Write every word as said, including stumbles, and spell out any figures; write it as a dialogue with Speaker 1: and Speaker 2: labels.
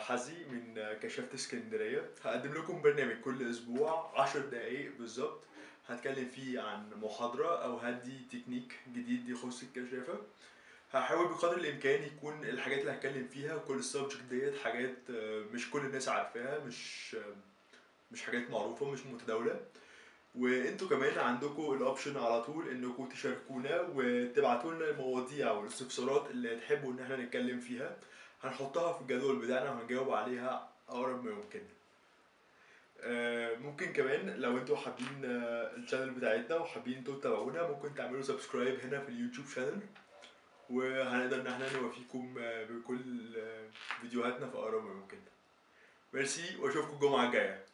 Speaker 1: حزي من كشافة اسكندرية. هقدم لكم برنامج كل أسبوع عشر دقايق بالظبط، هتكلم فيه عن محاضرة أو هدي تكنيك جديد يخص الكشافة. هحاول بقدر الإمكان يكون الحاجات اللي هتكلم فيها كل السبجكت ديت حاجات مش كل الناس عارفاها، مش مش حاجات معروفة، مش متداولة. وانتوا كمان عندكم الاوبشن على طول انكم تشاركونا وتبعتوا لنا المواضيع والاستفسارات اللي تحبوا ان احنا نتكلم فيها، هنحطها في الجدول بتاعنا وهنجاوب عليها اقرب ما يمكن. آه ممكن كمان لو انتوا حابين آه الشانل بتاعتنا وحابين انتوا تتابعونا، ممكن تعملوا سبسكرايب هنا في اليوتيوب شانل، وهنقدر ان احنا نوافيكم آه بكل آه فيديوهاتنا في اقرب ما يمكن. ميرسي واشوفكم الجمعة الجاية.